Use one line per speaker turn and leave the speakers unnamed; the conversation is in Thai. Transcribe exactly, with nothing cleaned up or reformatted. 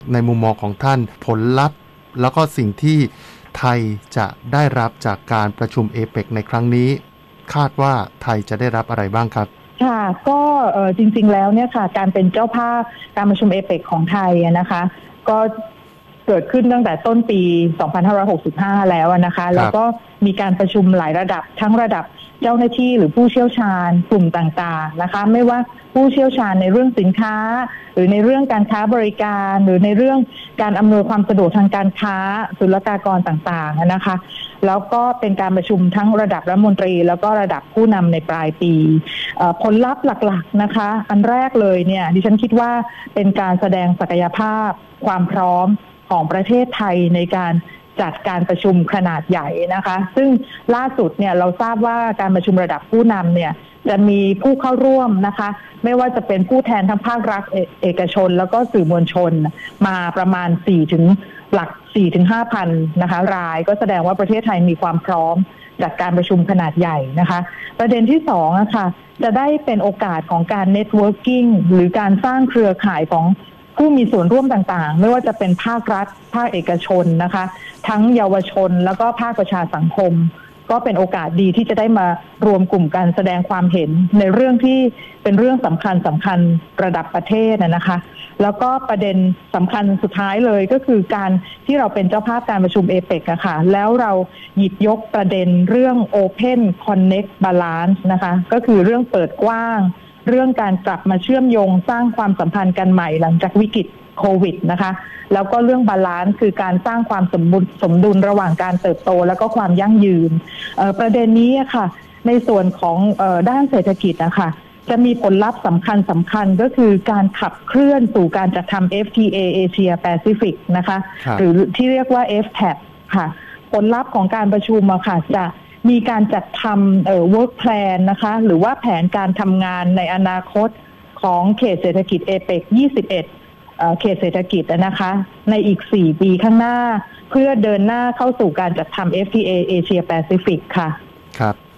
ในมุมมองของท่านผลลัพธ์แล้วก็สิ่งที่ไทยจะได้รับจากการประชุมเอเปกในครั้งนี้คาดว่าไทยจะได้รับอะไรบ้างครับ
ค่ะก็เอ่อจริงๆแล้วเนี่ยค่ะการเป็นเจ้าภาพการประชุมเอเปกของไทยนะคะก็เกิดขึ้นตั้งแต่ต้นปีสองพันห้าร้อยหกสิบห้าแล้วนะคะแล้วก็มีการประชุมหลายระดับทั้งระดับเจ้าหน้าที่หรือผู้เชี่ยวชาญกลุ่มต่างๆนะคะไม่ว่าผู้เชี่ยวชาญในเรื่องสินค้าหรือในเรื่องการค้าบริการหรือในเรื่องการอำนวยความสะดวกทางการค้าศุลกากรต่างๆนะคะแล้วก็เป็นการประชุมทั้งระดับรัฐมนตรีแล้วก็ระดับผู้นำในปลายปีผลลัพธ์หลักๆนะคะอันแรกเลยเนี่ยดิฉันคิดว่าเป็นการแสดงศักยภาพความพร้อมของประเทศไทยในการจัดการประชุมขนาดใหญ่นะคะซึ่งล่าสุดเนี่ยเราทราบว่าการประชุมระดับผู้นำเนี่ยจะมีผู้เข้าร่วมนะคะไม่ว่าจะเป็นผู้แทนทั้งภาครัฐเอกชนแล้วก็สื่อมวลชนมาประมาณสี่ถึงหลัก สี่ถึงห้าพัน นะคะรายก็แสดงว่าประเทศไทยมีความพร้อมจัดการประชุมขนาดใหญ่นะคะประเด็นที่สองอะค่ะจะได้เป็นโอกาสของการเน็ตเวิร์กิ่งหรือการสร้างเครือข่ายของผู้มีส่วนร่วมต่างๆไม่ว่าจะเป็นภาครัฐภาคเอกชนนะคะทั้งเยาวชนแล้วก็ภาคประชาสังคมก็เป็นโอกาสดีที่จะได้มารวมกลุ่มกันแสดงความเห็นในเรื่องที่เป็นเรื่องสำคัญสำคัญระดับประเทศนะคะแล้วก็ประเด็นสำคัญสุดท้ายเลยก็คือการที่เราเป็นเจ้าภาพการประชุมเอเปกอะค่ะแล้วเราหยิบยกประเด็นเรื่อง Open Connect Balance นะคะก็คือเรื่องเปิดกว้างเรื่องการกลับมาเชื่อมโยงสร้างความสัมพันธ์กันใหม่หลังจากวิกฤตโควิดนะคะแล้วก็เรื่องบาลานซ์คือการสร้างความสมดุลสมดุลระหว่างการเติบโตแล้วก็ความยั่งยืนประเด็นนี้ค่ะในส่วนของด้านเศรษฐกิจนะคะจะมีผลลัพธ์สำคัญสำคัญก็คือการขับเคลื่อนสู่การจัดทำ เอฟ ที เอ Asia Pacific นะคะหรือที่เรียกว่า เอฟ ที เอ พี ค่ะผลลัพธ์ของการประชุมอะค่ะจะมีการจัดทำเอ่อ work plan นะคะหรือว่าแผนการทำงานในอนาคตของเขตเศรษฐกิจเอเปกยี่สิบเอ็ดเอ่อเขตเศรษฐกิจนะคะในอีกสี่ปีข้างหน้าเพื่อเดินหน้าเข้าสู่การจัดทำ เอฟ ที เอ Asia Pacific ค่ะ
ครับ